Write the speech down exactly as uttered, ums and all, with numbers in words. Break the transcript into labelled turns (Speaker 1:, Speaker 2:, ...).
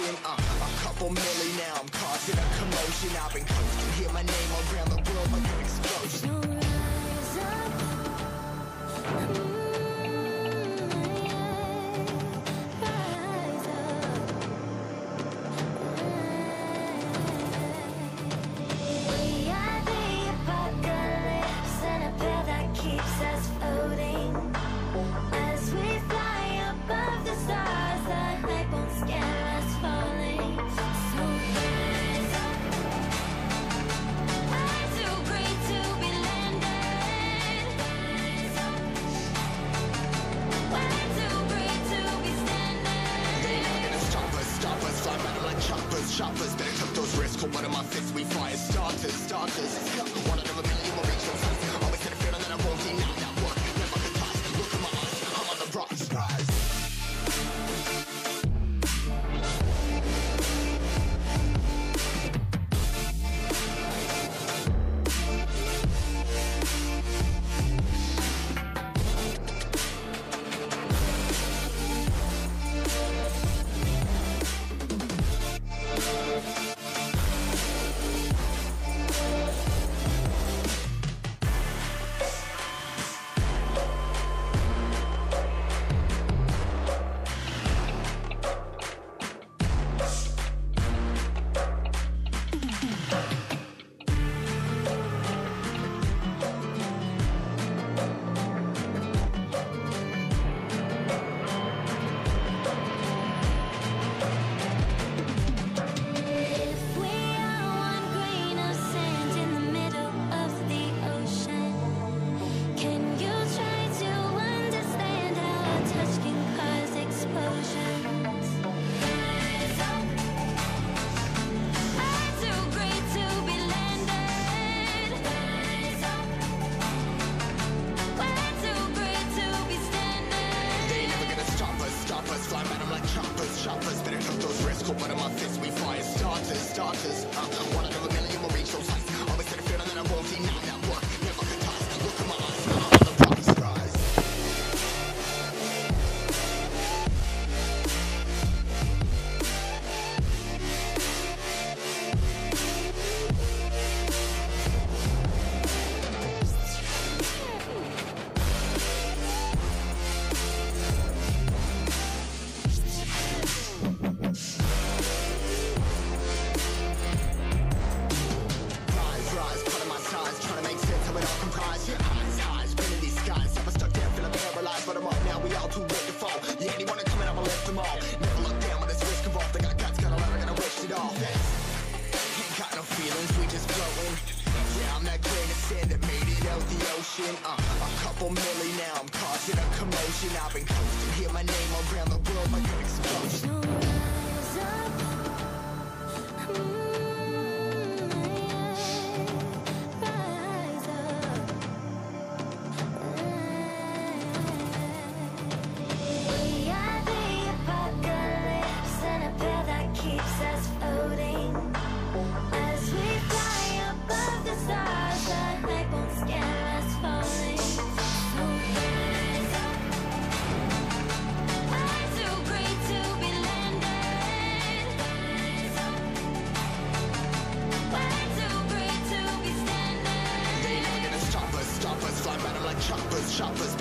Speaker 1: ocean. Uh, a couple milli now, I'm causing a commotion. I've been coasting, hear my name around the world like an explosion.
Speaker 2: So rise up. Mm, yeah. Rise up. We are the apocalypse, and a pill that keeps us floating. As we fly above the stars, the night won't scare us falling. So rise up. I'm too great to be landed. Rise up. We're too great to be standing.
Speaker 1: They never gonna stop us, stop us. Fly right like choppers, choppers. Better took those risks. Hold one of my fists, we fire starters, starters. One out of a million will reach those heights. Always had a feeling that I won't deny that work. Never could toss. Look in my eyes, I'm on the rocks. Rise.
Speaker 2: If we are one grain of sand in the middle of the ocean, can you try to understand how a touch can cause explosions? Rise up. I'm too great to be landed. Rise up. We're too great to be standing.
Speaker 1: They never gonna stop us, stop us. Fly right I'm like choppers, choppers. Better took those risks. Hold one of my fists, we fire starters, starters. Uh, one out of a million will reach those heights. Always had a feeling that I won't deny that work. Never could toss. Look in my eyes, I'm on the rocks. Rise. Rise, rise, pulling my sides, trying to make sense of it all comprised. Yeah, eyes, eyes, spinning these skies. Never stuck down, feeling paralyzed, but I'm up now. We all too late to fall. Yeah, anyone coming, I'ma lift them all. Never look down when there's risk involved. They got guts, got a lot, I gotta wish it off. Ain't got no feelings, we just floating. Yeah, I'm that grain of sand that made it out the ocean. Uh, a couple milli now, I'm causing a commotion. I've been coasting, hear my name around the world like an explosion.
Speaker 2: So rise up. Mm, yeah. Rise up. We are the apocalypse, and a pill that keeps us floating. As we fly above the stars, the night won't scare us falling. So rise up. I'm too great to be landed. Rise up. We're too great to be standing.
Speaker 1: They never gonna stop us, stop us. Fly right I'm like choppers, choppers.